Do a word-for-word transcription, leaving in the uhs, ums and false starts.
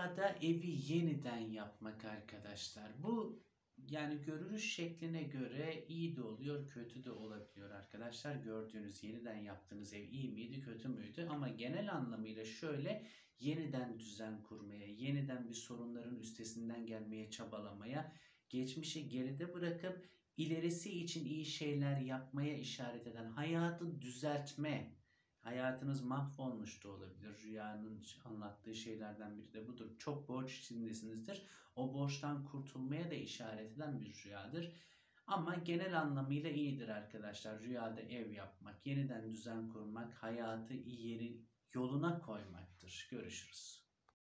Rüyada evi yeniden yapmak arkadaşlar. Bu yani görünüş şekline göre iyi de oluyor, kötü de olabiliyor arkadaşlar. Gördüğünüz yeniden yaptığınız ev iyi miydi, kötü müydü? Ama genel anlamıyla şöyle yeniden düzen kurmaya, yeniden bir sorunların üstesinden gelmeye çabalamaya, geçmişi geride bırakıp ilerisi için iyi şeyler yapmaya işaret eden, hayatı düzeltme. Hayatınız mahvolmuş da olabilir. Rüyanın anlattığı şeylerden biri de budur. Çok borç içindesinizdir. O borçtan kurtulmaya da işaret eden bir rüyadır. Ama genel anlamıyla iyidir arkadaşlar. Rüyada ev yapmak, yeniden düzen kurmak, hayatı iyi yeri yoluna koymaktır. Görüşürüz.